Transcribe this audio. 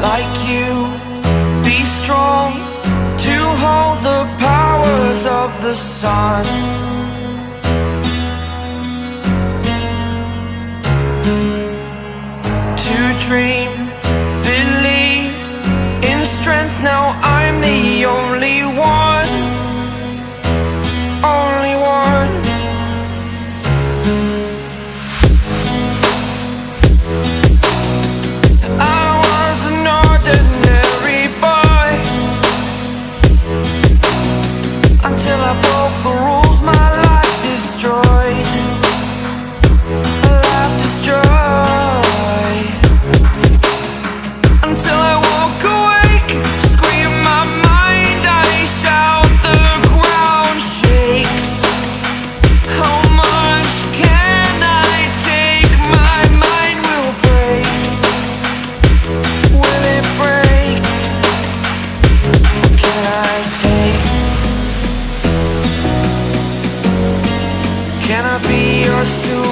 like you, be strong to hold the powers of the sun. To dream, believe in strength. Now I'm the only one, only one. I was an ordinary boy until I broke the rules. My life destroyed, life destroyed. Until I walk awake, scream my mind, I shout, the ground shakes. How much can I take? My mind will break. Will it break? Can I take? Can I be your super?